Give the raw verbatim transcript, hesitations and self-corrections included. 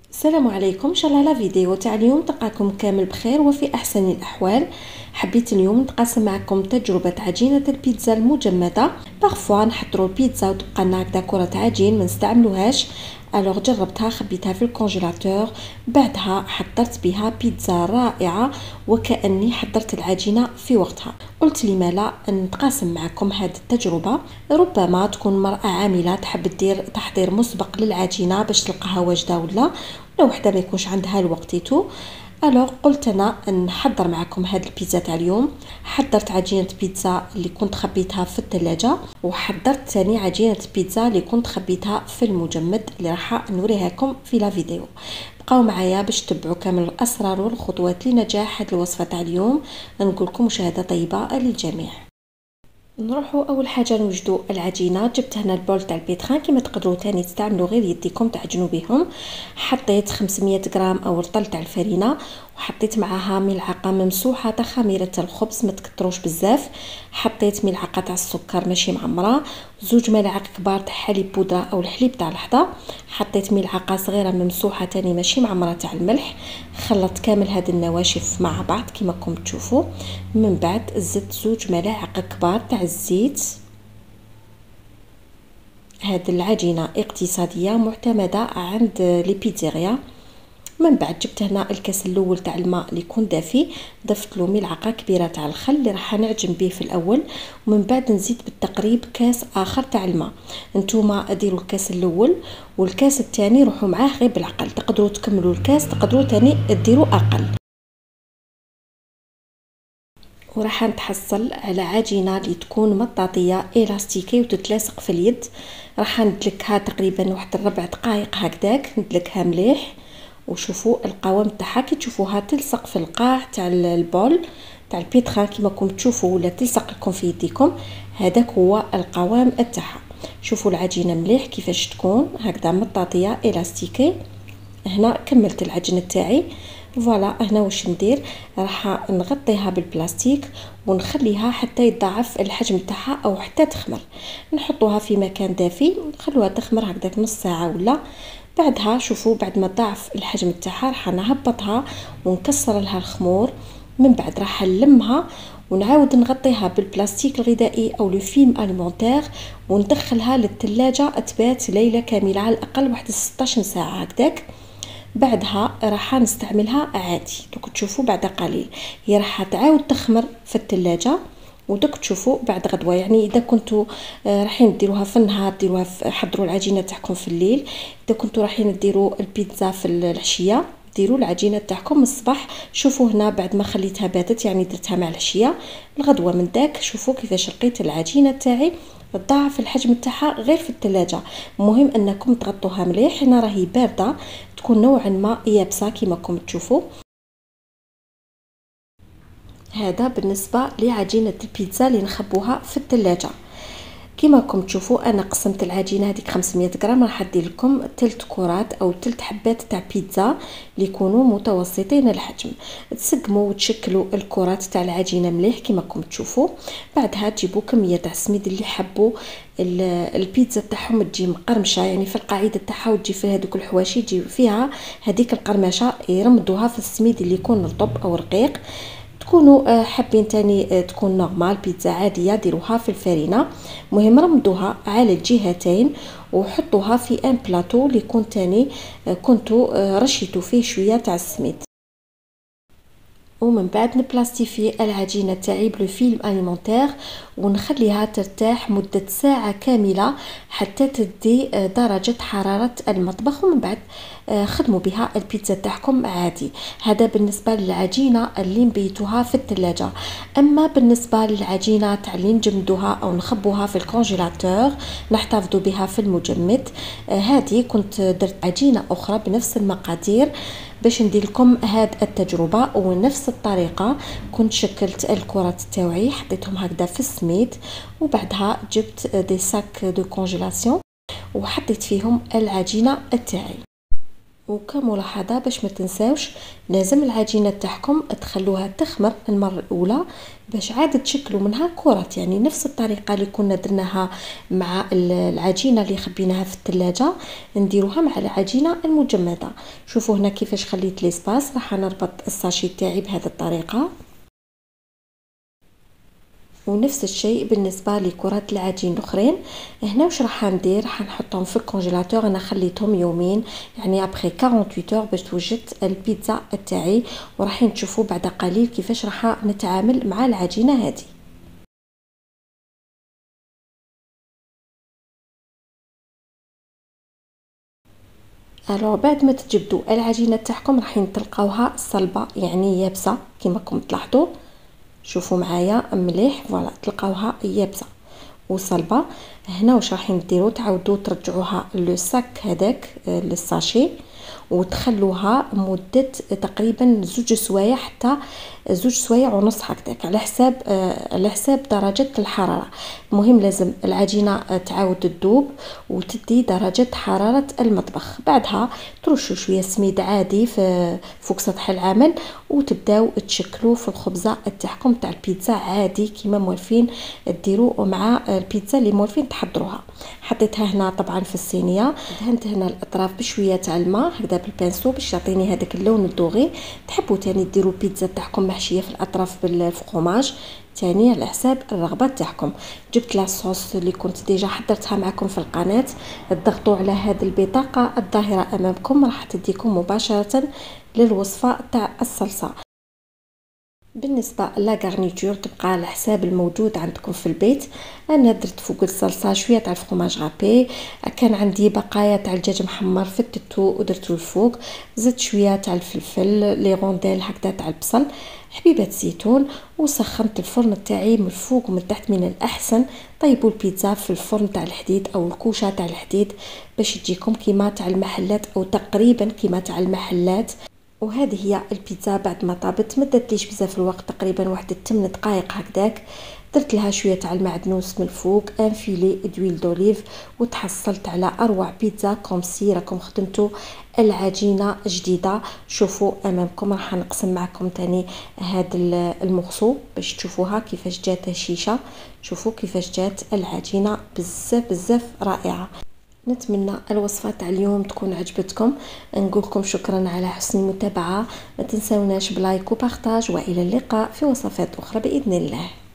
السلام عليكم. ان شاء الله لا فيديو تاع اليوم تلقاكم كامل بخير وفي احسن الاحوال. حبيت اليوم نتقاسم معكم تجربه عجينه البيتزا المجمده. بارفوا نحضروا البيتزا وتبقى لنا هكذا كره عجين ما نستعملوهاش. الوغ جربتها خبيتها في الكونجيلاتور، بعدها حضرت بها بيتزا رائعه وكاني حضرت العجينه في وقتها. قلت لي لا نتقاسم معكم هذه التجربه، ربما تكون مرأة عامله تحب دير تحضير مسبق للعجينه باش تلقاها واجده ولا لو وحده ما يكونش عندها الوقتيتو. الوغ قلت انا نحضر معكم هاد البيتزا تاع اليوم. حضرت عجينه بيتزا اللي كنت خبيتها في الثلاجه، وحضرت ثاني عجينه بيتزا اللي كنت خبيتها في المجمد اللي راح نوريها لكم في لا فيديو. بقاو معايا باش تتبعوا كامل الاسرار والخطوات لنجاح هاد الوصفه تاع اليوم. نقول لكم مشاهده طيبه للجميع. نروحوا اول حاجه نوجدوا العجينه. جبت هنا البول تاع البيتخان كما تقدروا تاني تستعملوا غير يديكم تعجنوا بهم. حطيت خمسمية غرام او رطل تاع الفرينه، وحطيت معاها ملعقه ممسوحه تاع خميره الخبز ما تكتروش بزاف. حطيت ملعقه تاع السكر ماشي معمره، زوج ملاعق كبار تاع حليب بودره او الحليب تاع الحضه. حطيت ملعقه صغيره ممسوحه تاني ماشي معمره تاع الملح. خلطت كامل هاد النواشف مع بعض كما راكم تشوفوا. من بعد زدت زوج ملاعق كبار تاع الزيت. هاد العجينه اقتصاديه معتمده عند لي بيتزيريا. من بعد جبت هنا الكاس الاول تاع الماء اللي يكون دافي، ضفت له ملعقه كبيره تاع الخل اللي راح نعجن به في الاول، ومن بعد نزيد بالتقريب كاس اخر تاع الماء. نتوما ديروا الكاس الاول والكاس الثاني روحوا معاه غير بالعقل، تقدروا تكملوا الكاس تقدروا ثاني ديروا اقل. وراح نتحصل على عجينه اللي تكون مطاطيه الاستيكي وتتلاصق في اليد. راح ندلكها تقريبا واحد الربع دقائق هكذاك، ندلكها مليح وشوفوا القوام تاعها كي تشوفوها تلصق في القاع تاع البول تاع البيتخان كيما راكم تشوفوا ولا تلصق لكم في يديكم. هذاك هو القوام تاعها. شوفوا العجينه مليح كيفاش تكون هكذا مطاطيه الاستيكي. هنا كملت العجين تاعي. فوالا هنا واش ندير، راح نغطيها بالبلاستيك ونخليها حتى يضاعف الحجم تاعها او حتى تخمر. نحطوها في مكان دافي نخلوها تخمر هكذاك نص ساعه ولا. بعدها شوفوا بعد ما ضاعف الحجم تاعها راح نهبطها ونكسر لها الخمور. من بعد راح نلمها ونعاود نغطيها بالبلاستيك الغذائي او لو فيلم اليمونتير وندخلها للثلاجه تبات ليله كامله على الاقل واحد ستة عشر ساعه هكذاك. بعدها راح نستعملها عادي. دوك تشوفوا بعد قليل هي راح تعاود تخمر في الثلاجه. ودوك تشوفوا بعد غدوه، يعني اذا كنتوا رايحين ديروها في النهار ديروها حضروا العجينه تاعكم في الليل. اذا كنتوا رايحين ديروا البيتزا في العشيه ديروا العجينه تاعكم الصباح. شوفوا هنا بعد ما خليتها باتت يعني درتها مع العشيه الغدوه من داك. شوفوا كيفاش لقيت العجينه تاعي ضاعف الحجم تاعها غير في الثلاجه. مهم انكم تغطوها مليح. هنا راهي بارده تكون نوعا ما يابسه كما راكم تشوفوا. هذا بالنسبه لعجينه البيتزا اللي نخبوها في الثلاجه. كما راكم تشوفوا انا قسمت العجينه هذيك خمسمية غرام، راح ندير لكم ثلاث كرات او ثلاث حبات تاع بيتزا اللي يكونوا متوسطين الحجم. تسقموا وتشكلوا الكرات تاع العجينه مليح كما راكم تشوفوا. بعدها تجيبوا كميه تاع السميد اللي حبوا البيتزا تاعهم تجي مقرمشه، يعني في القاعده تاعها وتجي فيها هذوك الحواشي تجي فيها هذيك القرمشه. يرمدوها في السميد اللي يكون رطب او رقيق. تكونوا حابين تاني تكون نورمال بيتزا عاديه ديروها في الفرينه. مهم رمدوها على الجهتين وحطوها في ان بلاطو اللي يكون تاني كنتوا رشيتوا فيه شويه تاع السميد. ومن بعد نبلاستيفي العجينه تاعي بلو فيلم اليمونتير ونخليها ترتاح مده ساعه كامله حتى تدي درجه حراره المطبخ. ومن بعد خدموا بها البيتزا تاعكم عادي. هذا بالنسبه للعجينه اللي نبيتوها في الثلاجه. اما بالنسبه للعجينه تاع اللي نجمدوها او نخبوها في الكونجيلاتور نحتفظوا بها في المجمد، هذه كنت درت عجينه اخرى بنفس المقادير باش ندير لكم هاد التجربه. ونفس الطريقه كنت شكلت الكرات تاوعي حطيتهم هكذا في السميد، وبعدها جبت دي ساك دو كونجيلاسيون وحطيت فيهم العجينه تاعي. وكملاحظه باش ما تنساوش لازم العجينه تاعكم تخلوها تخمر المره الاولى باش عاد تشكلوا منها كرات، يعني نفس الطريقه اللي كنا درناها مع العجينه اللي خبيناها في الثلاجه نديروها مع العجينه المجمده. شوفوا هنا كيفاش خليت لي سباس، راح نربط الساشي تاعي بهذه الطريقه. ونفس الشيء بالنسبه لكرات العجين الاخرين. هنا واش راح ندير، راح نحطهم في الكونجيلاتور، انا خليتهم يومين يعني ابري ثمانية وأربعين اور باش توجد البيتزا تاعي، وراح تشوفوا بعد قليل كيفاش راح نتعامل مع العجينه هذه. الو بعد ما تجبدوا العجينه تاعكم راح تلقاوها صلبه يعني يابسه كما راكم تلاحظوا. شوفوا معايا مليح، فوالا تلقاوها يابسه وصلبه. هنا واش راح نديروا، تعاودوا ترجعوها لو ساك هذاك للساشي وتخلوها مده تقريبا زوج سوايع حتى زوج سوايع ونص هكذاك، على حساب على حساب درجه الحراره. المهم لازم العجينه تعاود تذوب وتدي درجه حراره المطبخ. بعدها ترشوا شويه سميد عادي في فوق سطح العمل وتبداو تشكلوا في الخبزه تاعكم تاع البيتزا عادي كيما موالفين ديروا مع البيتزا اللي موالفين تحضروها. حطيتها هنا طبعا في الصينيه، دهنت هنا الاطراف بشويه تاع الماء هكذا بالبانسو باش يعطيني هذاك اللون الدوغي. تحبوا تاني ديروا البيتزا تاعكم محشيه في الاطراف بالفرماج تاني على حساب الرغبه تاعكم. جبت لاصوص اللي كنت ديجا حضرتها معكم في القناه، تضغطوا على هذه البطاقه الظاهره امامكم راح تديكم مباشره للوصفه تاع الصلصه. بالنسبه لا غارنيتور تبقى على حساب الموجود عندكم في البيت. انا درت فوق الصلصه شويه تاع الفرماج غابي، كان عندي بقايا تاع الدجاج محمر فتتو ودرتو الفوق، زدت شويه تاع الفلفل لي رونديل هكذا تاع البصل، حبيبه زيتون، وسخنت الفرن تاعي من الفوق ومن تحت. من الاحسن طيبوا البيتزا في الفرن تاع الحديد او الكوشه تاع الحديد باش تجيكم كيما تاع المحلات او تقريبا كيما تاع المحلات. وهذه هي البيتزا بعد ما طابت، ما درتليش بزاف الوقت، تقريبا واحد ثمانية دقائق هكذاك. درت لها شويه تاع المعدنوس من الفوق، ان فيلي دويل دوليف، وتحصلت على اروع بيتزا كومسي راكم خدمتوا العجينه جديده. شوفوا امامكم، راح نقسم معكم تاني هذا المغصو باش تشوفوها كيفاش جات هشيشه. شوفوا كيفاش جات العجينه بزاف بزاف رائعه. نتمنى الوصفه تاع اليوم تكون عجبتكم. نقول لكم شكرا على حسن المتابعه، ما تنسوناش بلايك وبارطاج، والى اللقاء في وصفات اخرى باذن الله.